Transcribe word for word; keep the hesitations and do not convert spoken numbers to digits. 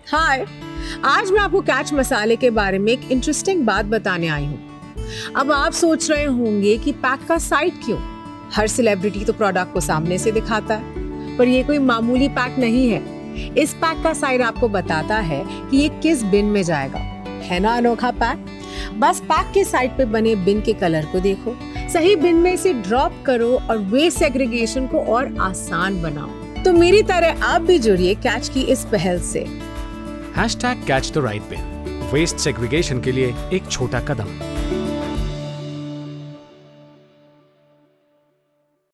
हाय, आज मैं आपको कैच मसाले के बारे में एक इंटरेस्टिंग बात बताने आई हूँ। अब आप सोच रहे होंगे कि पैक का साइड क्यों? हर सेलिब्रिटी तो प्रोडक्ट को सामने से दिखाता है, पर ये कोई मामूली पैक नहीं है। इस पैक का साइड आपको बताता है कि ये किस बिन में जाएगा। है ना अनोखा पैक? बस पैक के साइड पे बने बिन के कलर को देखो, सही बिन में इसे ड्रॉप करो और वेस्ट सेग्रीगेशन को और आसान बनाओ। तो मेरी तरह आप भी जुड़िए कैच की इस पहल से। Hashtag catch the right bin, waste segregation के लिए एक छोटा कदम।